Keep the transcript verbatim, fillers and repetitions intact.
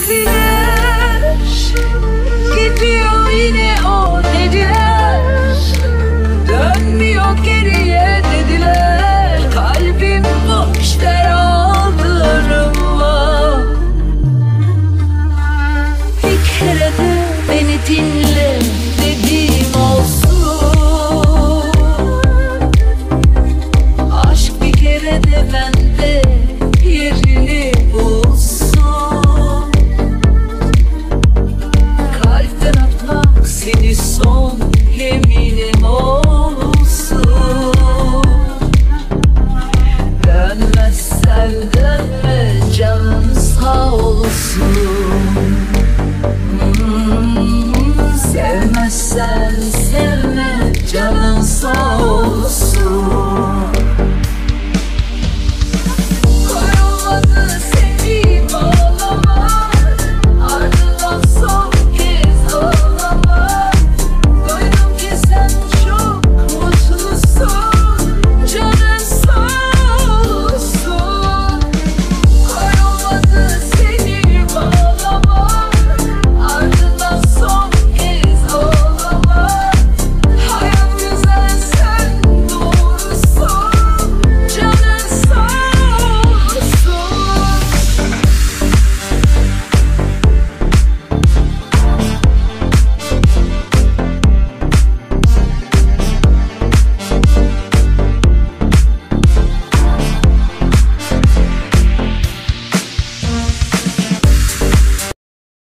dediler, gidiyor yine o dediler, dönmüyor geriye dediler. Kalbim boş der aldırma. Bir kere de beni dinle dediğim olsun. Aşk bir kere de bende yerini bulsun. Kalpten atmak seni son yeminim olsun. Dönmezsen dönme canın sağ olsun.